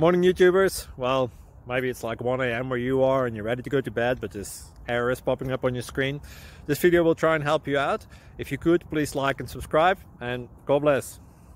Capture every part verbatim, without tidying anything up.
Morning YouTubers. Well, maybe it's like one A M where you are and you're ready to go to bed, but this error is popping up on your screen. This video will try and help you out. If you could, please like and subscribe, and God bless.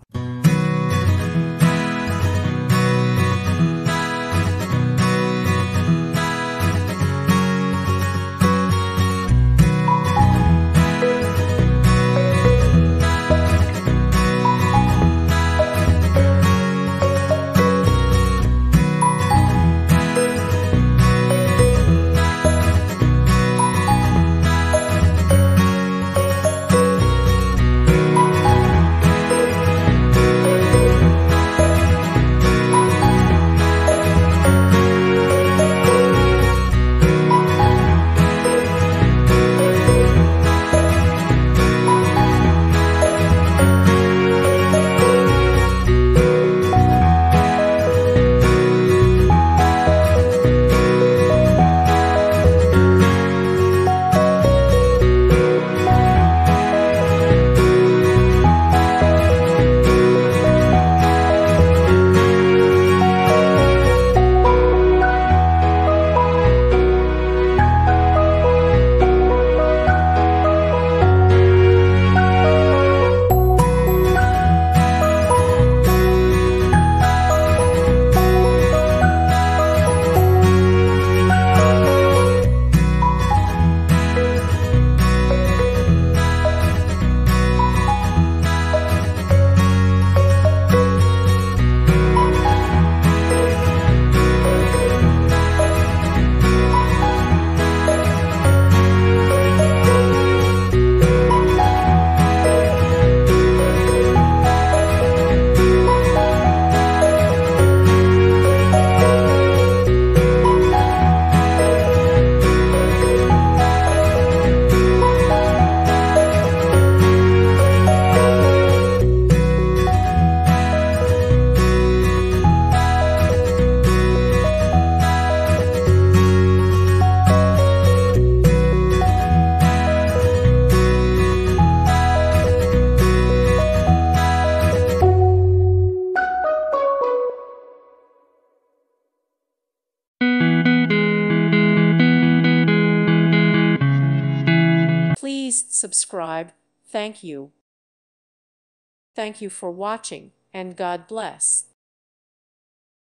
Please subscribe. Thank you. Thank you for watching, and God bless.